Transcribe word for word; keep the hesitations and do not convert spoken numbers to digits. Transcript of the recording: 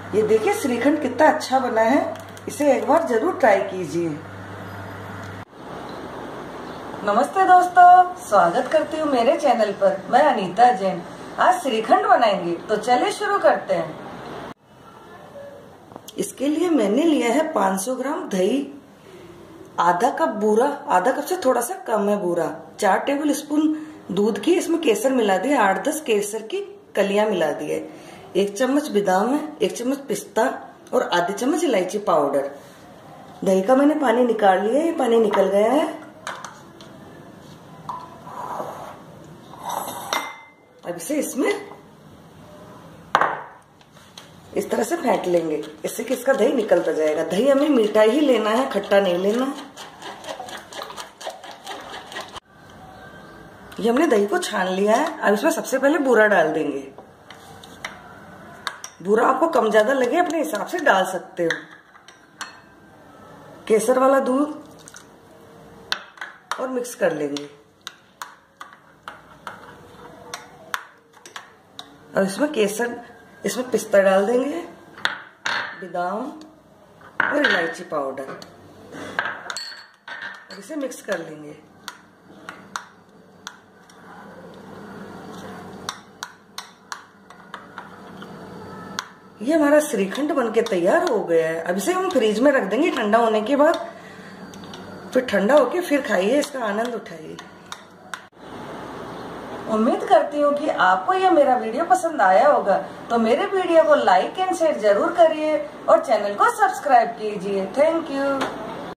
ये देखिए श्रीखंड कितना अच्छा बना है, इसे एक बार जरूर ट्राई कीजिए। नमस्ते दोस्तों, स्वागत करती हूँ मेरे चैनल पर। मैं अनीता जैन। आज श्रीखंड बनाएंगे, तो चलिए शुरू करते हैं। इसके लिए मैंने लिया है पाँच सौ ग्राम दही, आधा कप बूरा, आधा कप से थोड़ा सा कम है बूरा, चार टेबल स्पून दूध की, इसमें केसर मिला दिया, आठ दस केसर की कलियां मिला दी है, एक चम्मच बादाम है, एक चम्मच पिस्ता और आधी चम्मच इलायची पाउडर। दही का मैंने पानी निकाल लिया, ये पानी निकल गया है। अब इसे इसमें इस तरह से फेंट लेंगे, इससे कि इसका दही निकलता जाएगा। दही हमें मीठा ही लेना है, खट्टा नहीं लेना। ये हमने दही को छान लिया है। अब इसमें सबसे पहले बूरा डाल देंगे। बूरा आपको कम ज्यादा लगे अपने हिसाब से डाल सकते हो। केसर वाला दूध और मिक्स कर लेंगे। और इसमें केसर, इसमें पिस्ता डाल देंगे, बादाम और इलायची पाउडर, और इसे मिक्स कर लेंगे। ये हमारा श्रीखंड बनके तैयार हो गया है। अब इसे हम फ्रिज में रख देंगे ठंडा होने के बाद, फिर ठंडा होके फिर खाइए, इसका आनंद उठाइए। उम्मीद करती हूँ कि आपको यह मेरा वीडियो पसंद आया होगा, तो मेरे वीडियो को लाइक एंड शेयर जरूर करिए और चैनल को सब्सक्राइब कीजिए। Thank you.